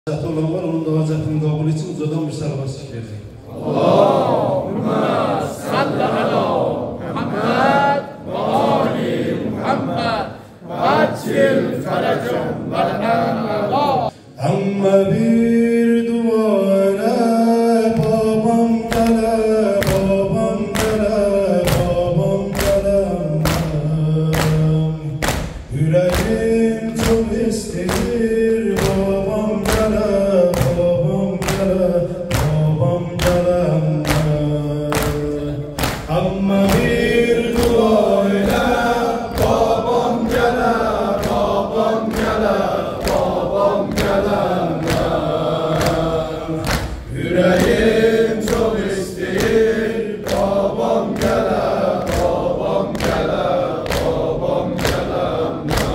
olan var, onun da hacetini kabul için uzadan bir salavat verecek. Allahümme salli ala Muhammed ve ali Muhammed ve acil ferecum ve Allah. Amma bir dua ile babam gele, babam gele, babam gele. Yüreğim çok istedir babam gele, babam gele, babam gele. Amma bir dua ile babam gele, babam gele, babam gele. Yüreğim çok istedir babam gele, babam gele, babam gele.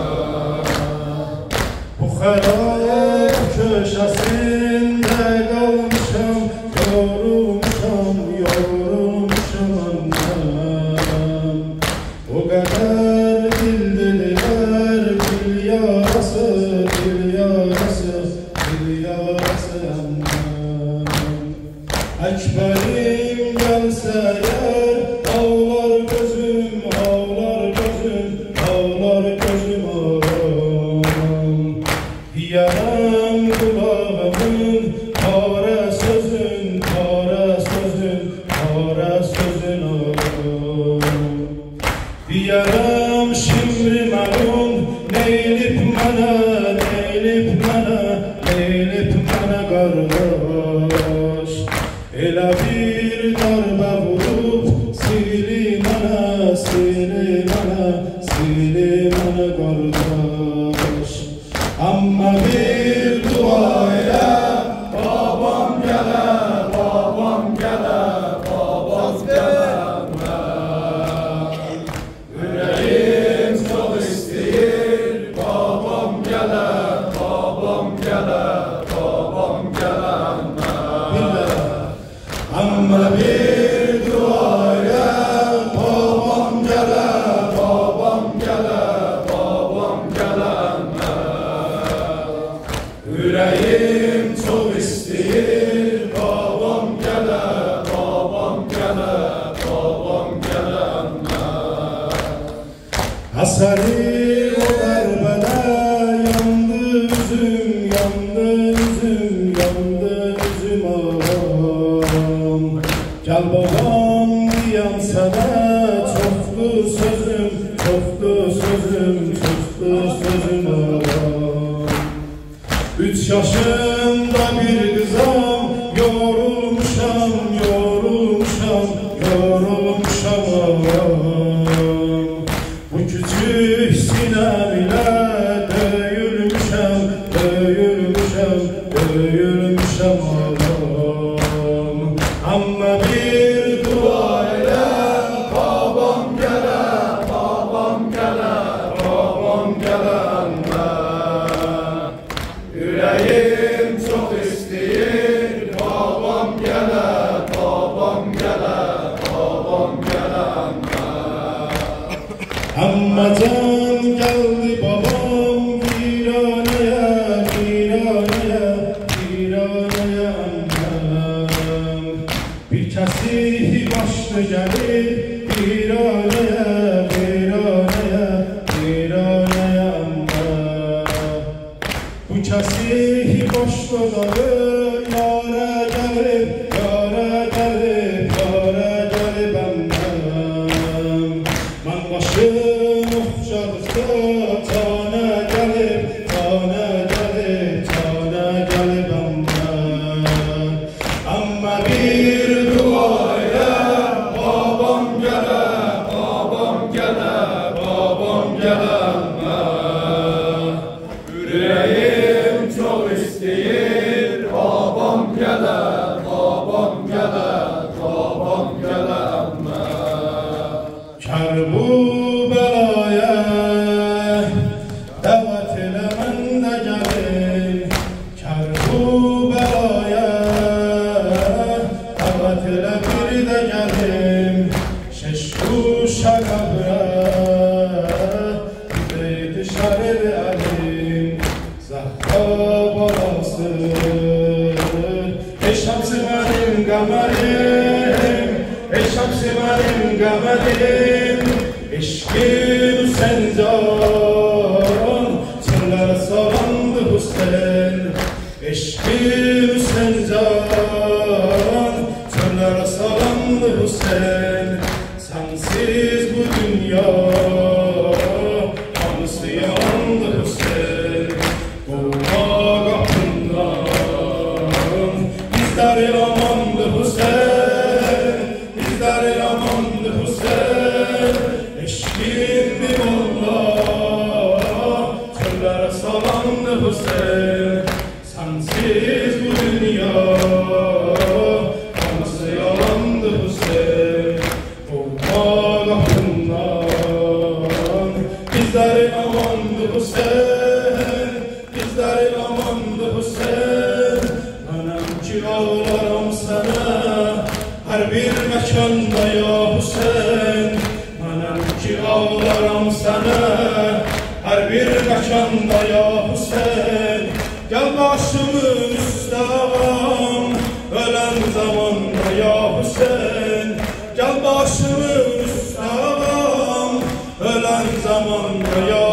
Bu harap köşesinde kalmışam, yorulmuşam, yorulmuşam annem. O kadar bildiler bil yarası, bil yarası, bil yarası annem. Ekberim gelse yer, ağlar gözüm, ağlar gözüm, ağlar gözüm ağlam. Yaram kulağımın, kara sözün, kara sözün, kara sözün ağlam. Yaram şimdi malum, neylip mana, neylip mana, neylip mana kardeş. Elə bir darbe vurup, sili mana, sili mana, sili mana kardeş. Amma bir dua ile babam gele, babam gele, babam gele. Yüreğim çok istedir babam gele, babam gele, babam gele. Amma bir dua ile babam gele, babam gele, babam gele. Yüreğim çok istedir babam gele, babam gele, babam gele. Hasari o darbede yandı üzüm, yandı üzüm, yandı üzüm ağam. Gel babam diyen sana çoktu sözüm, çoktu sözüm, çoktu sözüm ağam. 3 yaşında bir kızam, yorulmuşam, yorulmuşam, yorulmuşam ağam. Bu küçük sinem ile döyülmüşem, döyülmüşem, döyülmüşem ağam. Amma bir dua ile babam gele, babam gele, babam gele. Yüreğim çok istedir babam gele, babam gele, babam gele. Amma can geldi babam viraneye, viraneye, viraneye annem. Bir kesih başlı gelir viraneye, viraneye, viraneye annem. Bu kesih başlı gelir yâre gelip, yâre gelip, yâre gelip annem. Man başım okşadıkça tane gelip, tane gelip, tane gelip annem. Amma bir dua ile babam gele, babam gele, babam gele annem. Yüreğim çok istedir babam gele, babam gele, babam gele annem. Kar bu belaya davet ile men de gelim. Kar bu belaya davet ile bir de gelim. Şeş kuşa kabre bir de dışarı elim. Zahra balası qamərim ey şəmsi mənim qəmərim eşqin Hüseyncan çöllərə salandı Hüseyn eşqin Hüseyncan çöllərə salandı Hüseyn sensiz bu dünya hamısı yandı Hüseyn qolma qapından bizləri amandı Hüseyn bizləri amandı Hüseyn eşqindir Allah çöllərə salandı Hüseyn sensiz bu dünya hamısı yalandı Hüseyn bizləri amandı Hüseyn bizləri amandı Hüseyn mənəm ki ağlaram sənə hər bir məkanda ya Hüseyn mənəm ki ağlaram sənə hər bir məkanda ya Hüseyn gəl başımın üstə ağam ölən zamanda ya Hüseyn gəl başımın üstə ağam ölən zamanda ya